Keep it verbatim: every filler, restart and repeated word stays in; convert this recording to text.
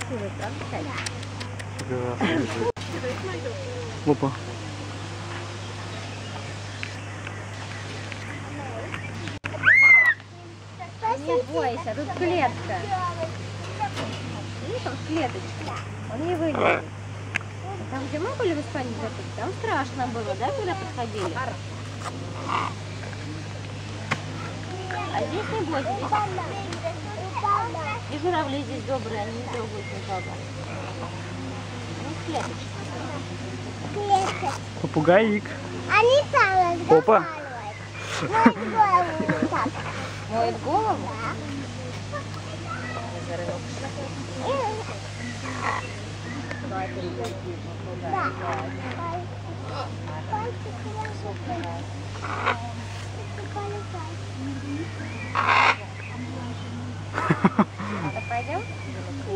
красивый, правда, Кать? Прекрасно. Опа. Не бойся, тут клетка. Видишь, там клеточка. Он не вылезет. Там, где мы были в Испании, там страшно было, да, когда подходили? А здесь не бойся, здесь... И журавли здесь добрые, они не трогают никого. Ну, клеточка. Попугаик. Они там Опа. Моет голову? Пойдем?